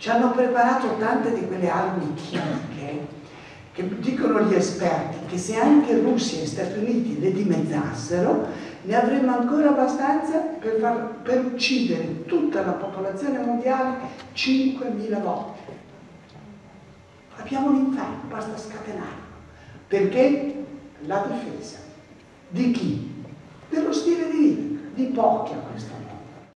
Ci hanno preparato tante di quelle armi chimiche che dicono gli esperti che se anche Russia e Stati Uniti le dimezzassero, ne avremmo ancora abbastanza per uccidere tutta la popolazione mondiale 5.000 volte. Abbiamo l'inferno, basta scatenarlo. Perché? La difesa. Di chi? Dello stile di vita, di pochi a questo punto.